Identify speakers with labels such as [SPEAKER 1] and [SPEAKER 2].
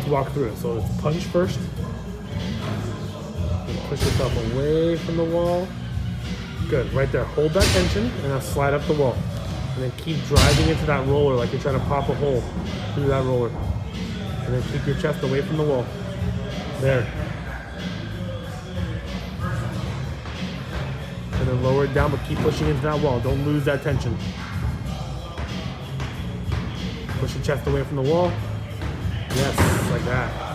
[SPEAKER 1] to walk through it. So it's punch first. And push yourself away from the wall. Good, right there. Hold that tension and now slide up the wall. And then keep driving into that roller like you're trying to pop a hole through that roller. And then keep your chest away from the wall. There. And then lower it down, but keep pushing into that wall. Don't lose that tension. Push your chest away from the wall. Yes, like that.